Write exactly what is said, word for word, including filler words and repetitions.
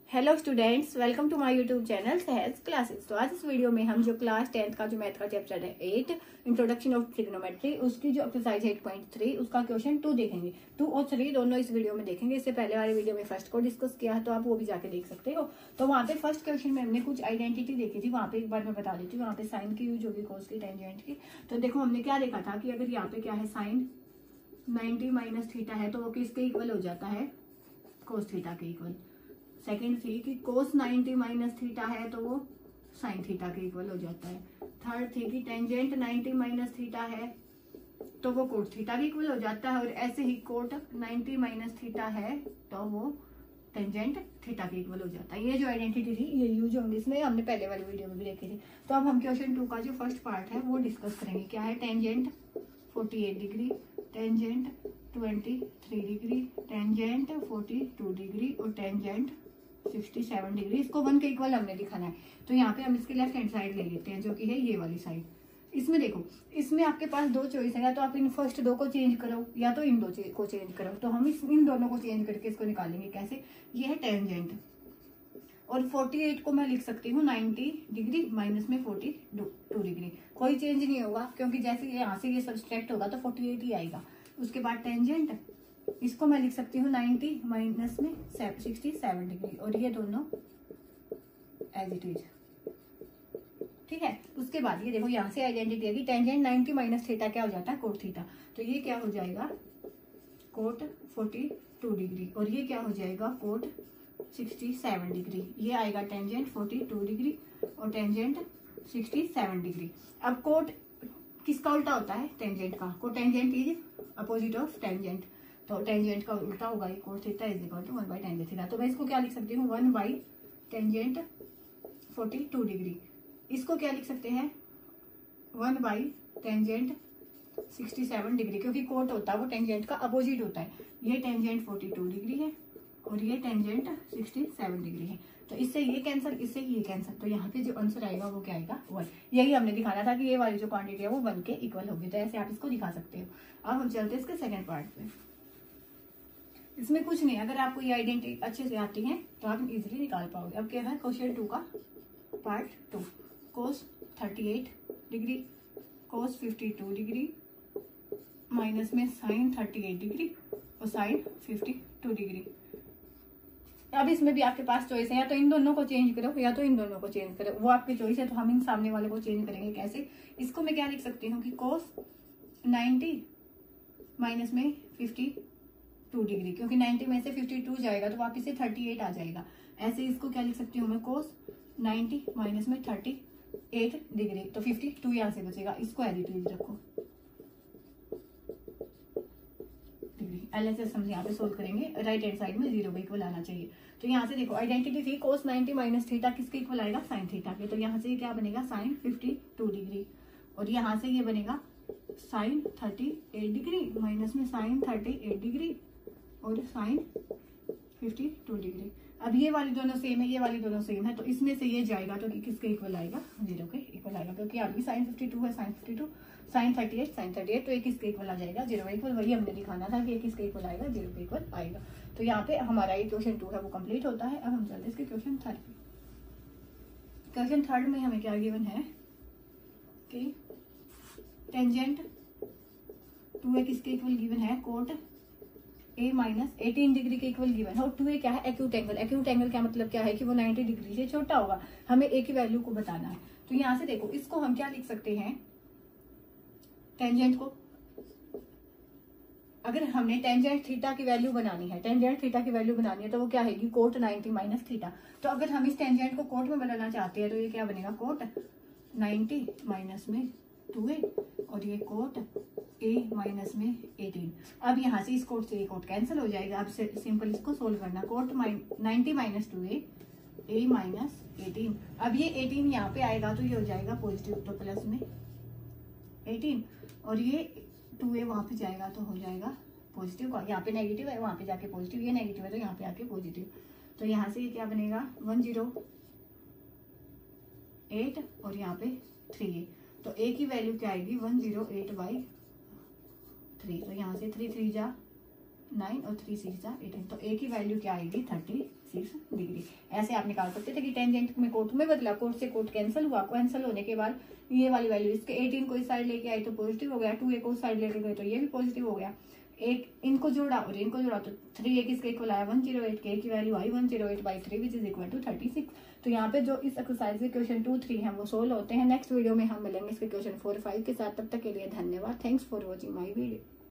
Hello students, welcome to my YouTube channel Sahaj classes. तो आज इस वीडियो में हम जो क्लास टेंथ का जो मैथ का चैप्टर है एट इंट्रोडक्शन ऑफ ट्रिग्नोमेट्री, उसकी जो एक्सरसाइज है एट पॉइंट थ्री, उसका क्वेश्चन टू देखेंगे। टू और थ्री दोनों इस वीडियो में देखेंगे। इससे पहले वाले वीडियो में फर्स्ट को डिस्कस किया है, तो आप वो भी जाके देख सकते हो। तो वहाँ पे फर्स्ट क्वेश्चन में हमने कुछ आइडेंटिटी देखी थी। वहाँ पे एक बार मैं बता देती हूँ, वहाँ पे साइन की यूज होगी, कोस की, टेंजेंट की। तो देखो हमने क्या देखा था कि अगर यहाँ पे क्या है, साइन नाइनटी माइनस थीटा है तो वो किसके इक्वल हो जाता है, कोस थीटा के इक्वल। सेकेंड थी कि कोस नाइनटी माइनस थीटा है तो वो साइन थीटा के इक्वल हो जाता है। थर्ड थी कि टेंजेंट नाइनटी माइनस थीटा है तो वो कोट थीटा के इक्वल हो जाता है। और ऐसे ही कोट नाइनटी माइनस थीटा है तो वो टेंजेंट थीटा के इक्वल हो जाता है। ये जो आइडेंटिटी थी ये यूज होंगी इसमें, हमने पहले वाली वीडियो में भी देखी थी। तो अब हम क्वेश्चन टू का जो फर्स्ट पार्ट है वो डिस्कस करेंगे। क्या है, tangent forty eight degree, tangent twenty three degree, tangent forty two degree और टेंजेंट सिक्सटी सेवन डिग्री। इसको वन के इक्वल हमने दिखाना है। तो यहाँ पे हम इसके लेफ्ट हैंड साइड ले लेते हैं, जो कि है ये वाली साइड। इसमें देखो, इसमें आपके पास दो चॉइस है, या तो आप इन फर्स्ट दो को चेंज करो या तो इन दो को चेंज करो। तो हम इस इन दोनों को चेंज करके इसको निकालेंगे। कैसे, ये है टेंजेंट और फोर्टी एट को मैं लिख सकती हूँ नाइनटी डिग्री माइनस में फोर्टी टू डिग्री। कोई चेंज नहीं होगा क्योंकि जैसे यहाँ से ये सब्सट्रैक्ट होगा तो फोर्टी एट ही आएगा। उसके बाद टेंजेंट, इसको मैं लिख सकती हूँ नाइनटी माइनस में सिक्सटी सेवन डिग्री और ये दोनों एज इट इज। ठीक है। उसके बाद ये देखो, यहाँ से आइडेंटिटी है कि टेंजेंट नाइनटी माइनस थीटा क्या हो जाता है, कोट थीटा। तो ये क्या हो जाएगा, कोट फोर्टी टू डिग्री और ये क्या हो जाएगा, कोट सिक्सटी सेवन डिग्री। ये आएगा टेंजेंट फोर्टी टू डिग्री और टेंजेंट सिक्सटी सेवन डिग्री। अब कोट किसका उल्टा होता है, टेंजेंट का। Cotangent is opposite of tangent, तो टेंजेंट का उल्टा होगा cot theta is equal to one by tangent theta. तो मैं इसको क्या लिख सकती हूँ, one by tangent forty two degree. इसको क्या लिख सकते हैं, one by tangent sixty seven degree, क्योंकि कोट होता है वो टेंजेंट का अपोजिट होता है। ये टेंजेंट फोर्टी टू डिग्री है और ये टेंजेंट सिक्सटी सेवन डिग्री है। तो इससे ये कैंसर, इससे ये कैंसर। तो यहाँ पे जो आंसर आएगा वो क्या आएगा, वन। यही हमने दिखाना था कि ये वाली जो क्वांटिटी है वो वन के इक्वल होगी। तो ऐसे आप इसको दिखा सकते हो। अब हम चलते हैं इसके सेकेंड पार्ट पे। इसमें कुछ नहीं, अगर आपको ये आइडेंटिटी अच्छे से आती है तो आप इजीली निकाल पाओगे। अब क्या है, क्वेश्चन टू का part two. Cos thirty eight degree, cos fifty two degree minus में साइन थर्टी एट डिग्री और साइन फिफ्टी टू डिग्री। अब इसमें भी आपके पास चॉइस है, या तो इन दोनों को चेंज करो या तो इन दोनों को चेंज करो, वो आपकी चॉइस है। तो हम इन सामने वाले को चेंज करेंगे। कैसे, इसको मैं क्या लिख सकती हूँ कि कोस नाइनटी माइनस में फिफ्टी टू डिग्री, क्योंकि नाइनटी में से फिफ्टी टू जाएगा तो वापिस से थर्टी एट आ जाएगा। ऐसे इसको क्या लिख सकती हूँ मैं, कोस नाइनटी माइनस में थर्टी एट डिग्री, तो फिफ्टी टू यहाँ से बचेगा। इसको एज इट इज रखो डिग्री। एलएचएस हम यहाँ पे सोल्व करेंगे। राइट हैंड साइड में जीरो के इक्वल आना चाहिए। तो यहाँ से देखो, आइडेंटिटी थी कोस नाइनटी माइनस थीटा किसके इक्वल आएगा, साइन थीटा के। तो यहाँ से ये क्या बनेगा, साइन फिफ्टी टू डिग्री और यहाँ से ये बनेगा sine thirty eight degree minus में साइन थर्टी एट डिग्री और साइन फिफ्टी टू डिग्री। अब ये वाली दोनों सेम है, ये वाली दोनों सेम है, तो इसमें से ये जाएगा तो किसके इक्वल आएगा, जीरो के इक्वल आएगा। क्योंकि यहाँ भी साइन फिफ्टी टू है, sine fifty two, sine thirty eight, sine thirty eight, तो ये किसके इक्वल आ जाएगा, जीरो के इक्वल। वही हमने दिखाना था कि ये किसके इक्वल आएगा, जीरो के इक्वल आएगा। तो यहाँ पे हमारा ये क्वेश्चन टू है वो कंप्लीट होता है। अब हम चलते हैं इसके क्वेश्चन थर्ड पे। क्वेश्चन थर्ड में हमें क्या गिवन है कि टेंजेंट टू ए किसके इक्वल गिवन है, cot A minus eighteen degree के इक्वल गिवन है। और टू ए क्या है, एक्यूट एंगल। एक्यूट एंगल क्या मतलब क्या है कि वो नाइनटी डिग्री से छोटा होगा। हमें ए की वैल्यू को बताना है। तो यहाँ से देखो, इसको हम क्या लिख सकते हैं, टेंजेंट को, अगर हमने टेंजेंट थीटा की वैल्यू बनानी है, टेंजेंट थीटा की वैल्यू बनानी है तो वो क्या है, कोट नाइनटी माइनस थीटा। तो अगर हम इस टेंजेंट को कोट में बदलना चाहते हैं तो ये क्या बनेगा, कोट नाइनटी माइनस में टू ए और ये कोट ए माइनस में एटीन। अब यहाँ से इस कोट से ये कोट कैंसिल हो जाएगा। अब सिंपल इसको सोल्व करना, cot ninety minus two A, A minus eighteen. अब ये एटीन यहाँ पे आएगा तो ये हो जाएगा पॉजिटिव, तो प्लस में एटीन और ये टू ए वहां पे जाएगा तो हो जाएगा पॉजिटिव। यहाँ पे नेगेटिव है, वहां पे जाके पॉजिटिव, ये नेगेटिव है तो यहाँ पे आके पॉजिटिव। तो यहाँ से ये क्या बनेगा, वन जीरो एट और यहाँ पे थ्री ए। तो ए की वैल्यू क्या आएगी, one zero eight by three. तो यहाँ से थ्री थ्री जा नाइन और थ्री सिक्स जा एटीन। तो ए की वैल्यू क्या आएगी, थर्टी सिक्स डिग्री। ऐसे आप निकाल सकते थे कि टेंजेंट में कोट में बदला, कोट से कोट कैंसिल हुआ, कैंसिल होने के बाद ये वाली वैल्यू इसके एटीन को इस साइड लेके आई तो पॉजिटिव हो गया, टू ए को उस साइड लेके गए तो ये भी पॉजिटिव हो गया, एक इनको जोड़ा और इनको जोड़ा तो थ्री ए किसके इक्वल आया वन जीरो एट के की value I one zero eight by three which is equal to thirty six. तो यहाँ पे जो इस एक्सरसाइज के क्वेश्चन टू थ्री हैं वो सोल्व होते हैं। नेक्स्ट वीडियो में हम मिलेंगे इसके क्वेश्चन फोर फाइव के साथ, तब तक के लिए धन्यवाद। Thanks for watching my video.